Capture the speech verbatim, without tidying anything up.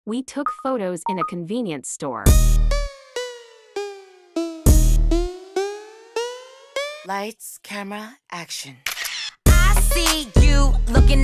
We took photos in a convenience store. Lights, camera, action. I see you looking